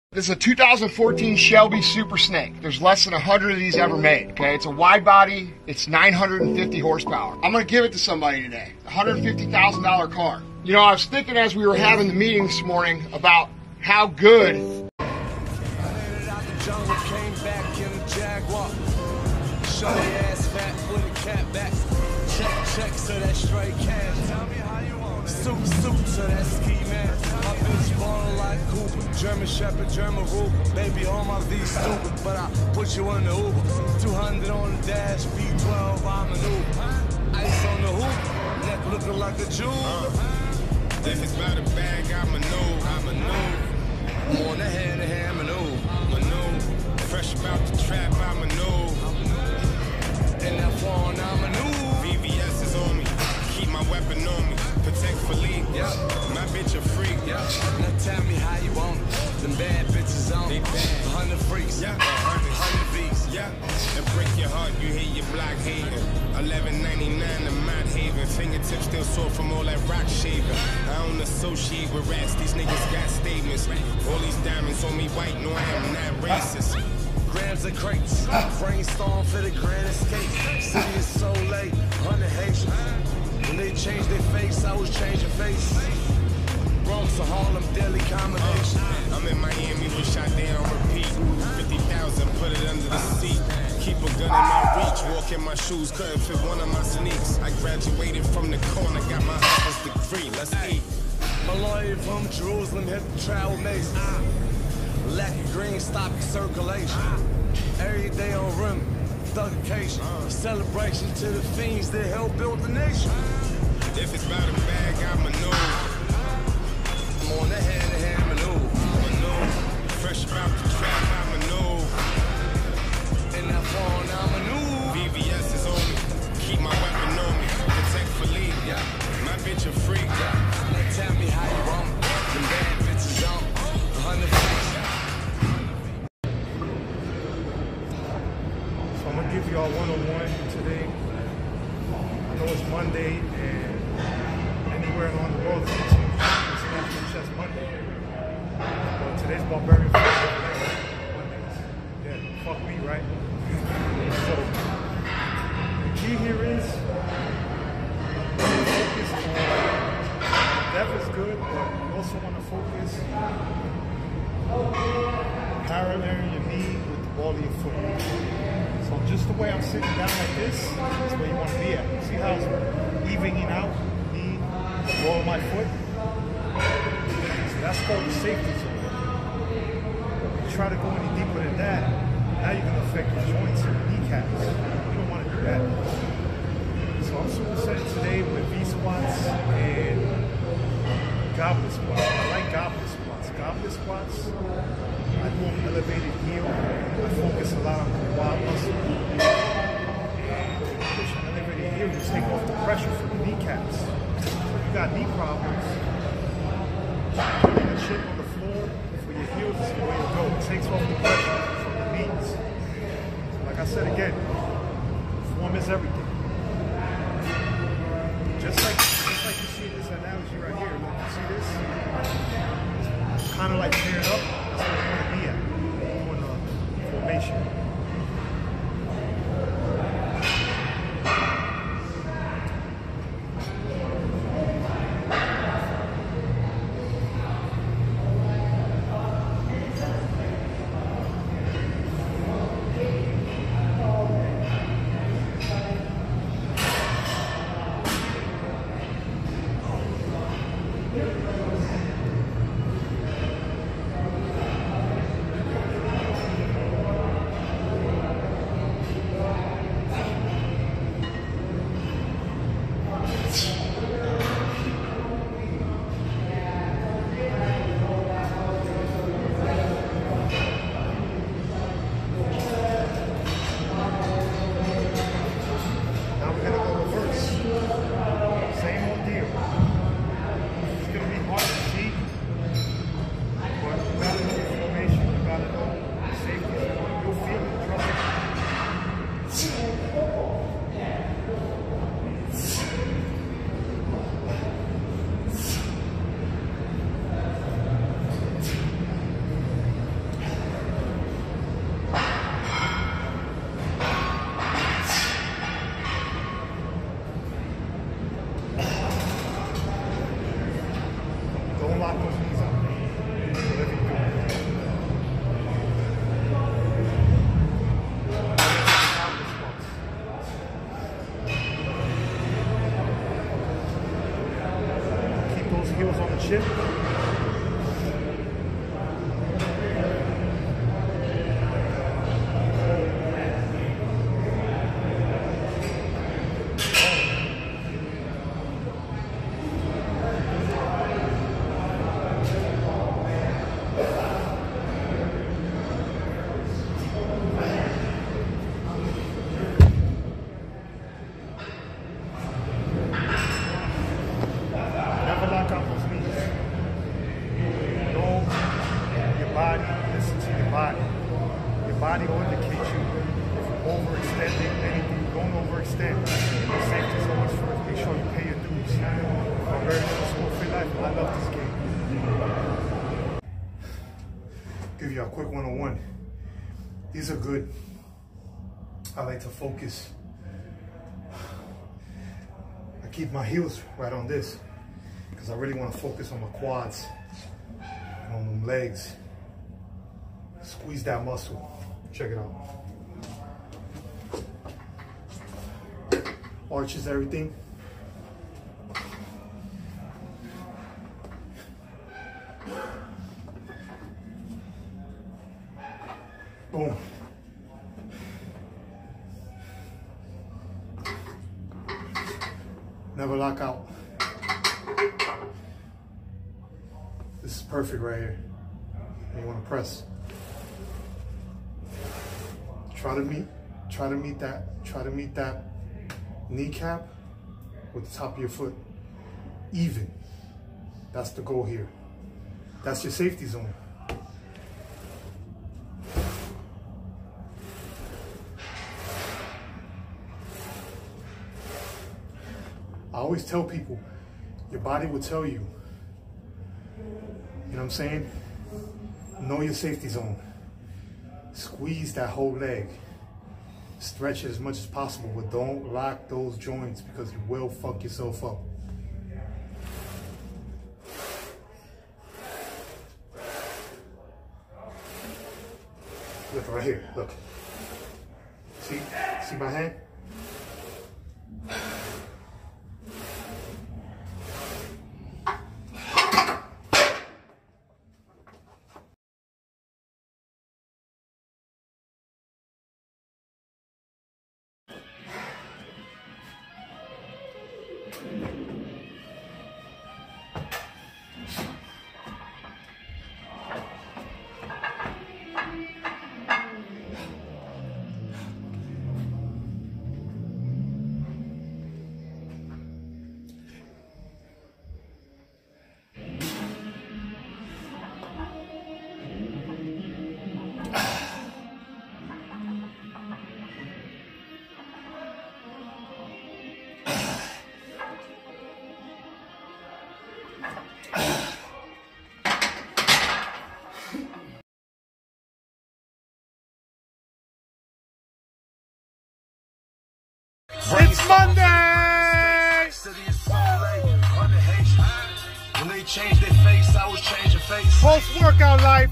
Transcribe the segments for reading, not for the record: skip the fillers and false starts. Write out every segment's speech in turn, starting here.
This is a 2014 Shelby Super Snake. There's less than 100 of these ever made, okay? It's a wide body, it's 950 horsepower. I'm gonna give it to somebody today, a $150,000 car. You know, I was thinking as we were having the meeting this morning about how good check to that straight cash. Tell me how you want it. Suit to that ski mask. My bitch ballin' like Cooper. German Shepherd, German Ruger. Baby, all my V's stupid, but I put you in the Uber. 200 on the dash, V12, I'm an Uber. Ice on the hoop, neck looking like a jewel. If it's about a bag, I maneuver. On the hand-to-hand maneuver. Fresh about the trap, I maneuver. In that phone, I maneuver. VVS is on me, keep my weapon on me, protect for lead. Yeah. My bitch a freak. Yeah. Now tell me how you want it. Them bad bitches on me. 100 freaks. Yeah. 100 beats. Yeah. And break your heart, you hit your block hating. 11.99 to Mount Haven. Fingertips still sore from all that rock shaving. I don't associate with rats. These niggas got statements. All these diamonds on me white. No, I am not racist. Grams and crates, brainstorm for the grand escape. City is so late, 100 Haitians. When they changed their face, I was changing face. Bronx or Harlem, Delhi combination. I'm in Miami with Sade on repeat. 50,000, put it under the seat. Keep a gun in my reach, walk in my shoes, couldn't fit one of my sneaks. I graduated from the corner, got my office degree, let's eat. My lawyer from Jerusalem hit the travel maze. Lucky green, stopping circulation. Every day on rim, thuggication. Celebration to the fiends that help build the nation. If it's about a bag, I maneuver. I'm on the hand-to-hand maneuver. Fresh about the trap, I maneuver. In that phone, I maneuver. VVS is on me, keep my weapon on me. Protect for lead, yeah. My bitch a freak, yeah. Now tell me how you want me. Them bad bitches on 100 freaks. Give y'all one-on-one today. I know it's Monday and anywhere around the world it's National Chest Monday. But today's Barbarian Mondays. Yeah, fuck me, right? So the key here is focus on depth is good, but you also want to focus paralleling your knee with the ball of your foot. So just the way I'm sitting down like this is where you want to be at. See how it's evening out, knee, ball of my foot? So that's called the safety zone. If you try to go any deeper than that, now you're going to affect your joints and your kneecaps. You don't want to do that. So I'm supersetting today with V-squats and goblet squats. I like goblet squats. Goblet squats, I do an elevated heel. I focus a lot on the quad muscle. And when you push an elevated heel, you take off the pressure from the kneecaps. So if you got knee problems, putting the shit on the floor for your heels is the way to go. It takes off the pressure from the knees. So like I said again, form is everything. Just like you see this analogy right here. Look, you see this? It's kind of like paired up. That's what you want to be at. Doing a formation. body. Your body will indicate you if you're overextending anything. Don't overextend. The safety is always first. Make sure you pay your dues. I'm very school free life. I love this game. Give you a quick 101. These are good. I like to focus. I keep my heels right on this because I really want to focus on my quads and on them legs. Squeeze that muscle. Check it out. Arches everything. Boom. Never lock out. This is perfect right here. And you want to press. Try to meet that kneecap with the top of your foot. Even. That's the goal here. That's your safety zone. I always tell people, your body will tell you. You know what I'm saying? Know your safety zone. Squeeze that whole leg. Stretch it as much as possible, but don't lock those joints because you will fuck yourself up. Look right here, look. See my hand? It's Monday! When they change their face, I was changing face. Post-workout life.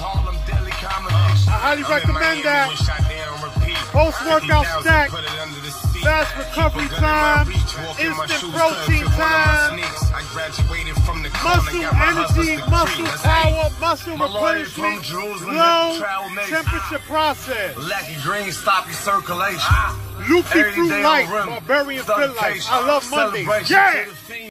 I highly recommend that. Post-workout snack. Fast recovery time. Instant protein time. Muscle energy, muscle power, muscle replenishment. Low temperature process. Lucky green, stop your circulation. Loopy Fruit Light, Barbarian Fit Life. I love Mondays. Yeah!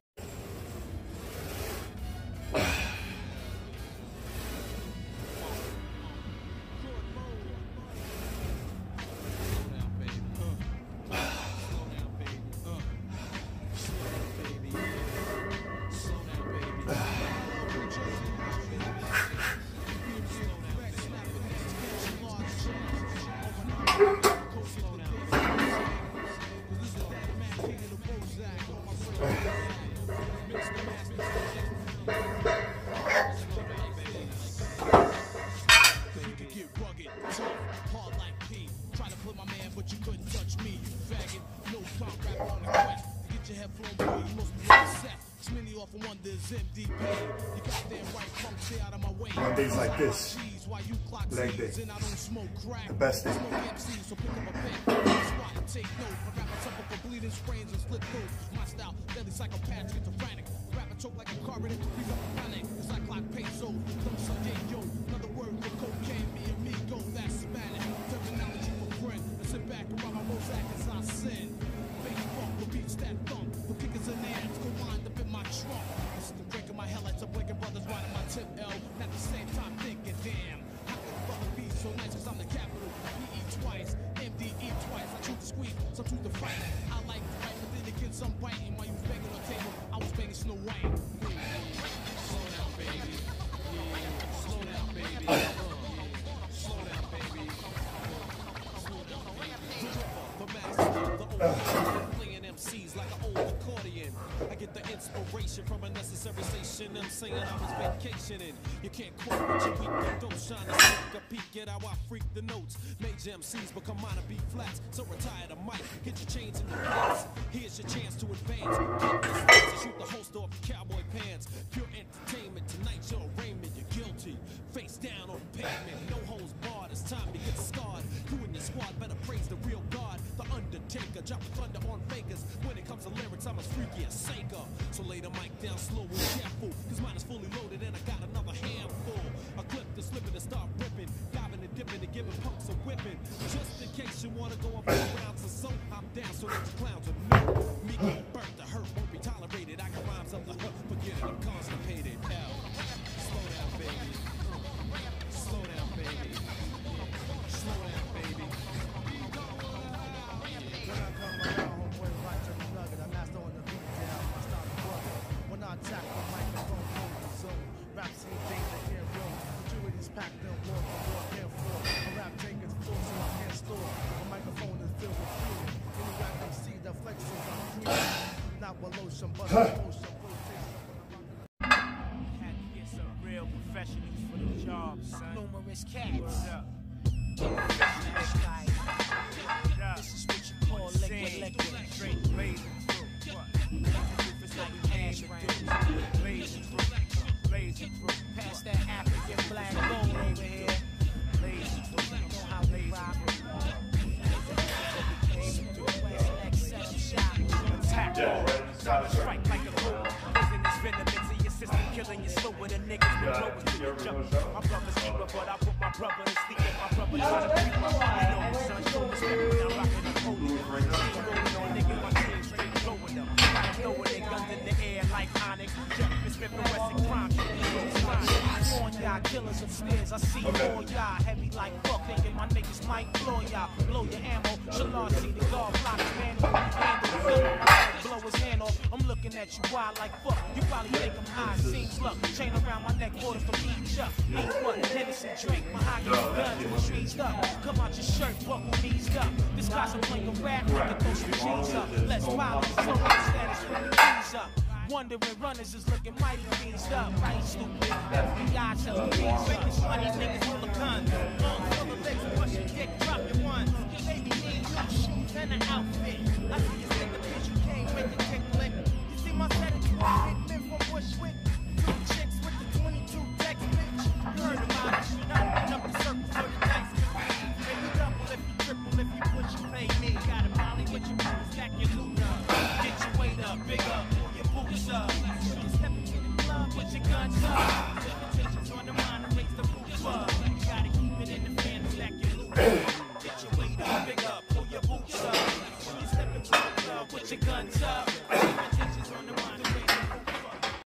Mondays like this, leg day, the best day. vacation from a necessary station. I'm saying I was vacationing. You can't quote what you weak and don't shine a sneak a peek at how I freak the notes. Major MCs become minor B flats. So retire the mic, get your chains in the pants. Here's your chance to advance. Get this dance and shoot the holster off your cowboy pants. Pure entertainment, tonight's your arraignment. You're guilty. Face down on pavement. No holds barred. It's time to get scarred. You and your squad better praise the real God. The Undertaker, drop the thunder on fakers. When it comes to lyrics, I'm as freaky as Saker. So lay the mic down slow and careful, cause mine is fully loaded and I got another handful. A clip to slipping and start ripping, diving and dipping and giving punks a whipping. Just in case you wanna go up 4 rounds or so, I'm down so that you clowns will know. Me getting burnt, the hurt won't be tolerated. I got rhymes up the hook, forget it, I'm constipated. L. Slow down, baby. Slow down, baby. Slow down, baby. When I come around, homeboy, right to the nugget. I master on the beat down, I stop the bucket. When I attack the microphone, hold the zone. Rap scene danger, air roll. Maturities packed in war for war, can't fall. A rap taker's full, so I can't store. The microphone is filled with fuel. Any rap MC that flexes, I'm cruising. Not with lotion, but emotion. Had to get some real professionals for the job, son. Numerous cats. This is what you call liquid. Straight blazing through. What? It's like we aim to do. Blazing through. Blazing through. Pass that African black gold over here. Blazing through. You know how blazing through. Aim to do. Attack. Strike like a bull. Poisonous venom into your system, killing you slower than niggas with blowers to your jump. My brother's keeper, but I put my brother to sleep. My brother trying to beat my you know my son, show respect when I'm rocking the podium. Steamrolling on niggas, my team straight blowing them. Gotta throw their guns in the air like Onyx. Jumping, Smith and Wesson crime. On y'all killers upstairs, I see all y'all heavy like fuck, thinking my niggas might blow y'all. Blow your ammo, Shalon see the guard block his man handle the gun, blow his hand off. I'm looking at you wild like fuck. You probably think I'm high, seems luck. Chain around my neck, quarters from each up. Ain't what, Hennessy drink, my hockey guns and squeezed up. Come out your shirt, buckle knees up. This guy's a playing rap, I can throw some cheese up. Let's violence, slow down status, bring the keys up. Wondering runners is looking mighty greased up, right? Stupid. FBI telling me these funny niggas full of guns. Long full of legs, push your dick, drop your ones. Your baby need new shoes and an outfit. I see you in the bitch, you came with the kick flip. You see my set of hit men from Bushwick. 2 chicks with the 22 text bitch. You heard about it, you know, up the circle for the dice. Maybe double if you triple, if you push, you pay me. Got a molly with your boots, stack your loot up. Get your weight up, big up. Boots up. You step into the club with your guns up. Intentions on the mind and raise the roof up. You gotta keep it in the fan and stack your loot up. Get your weight up, big up, pull your boots up. When you step into the club with your guns up.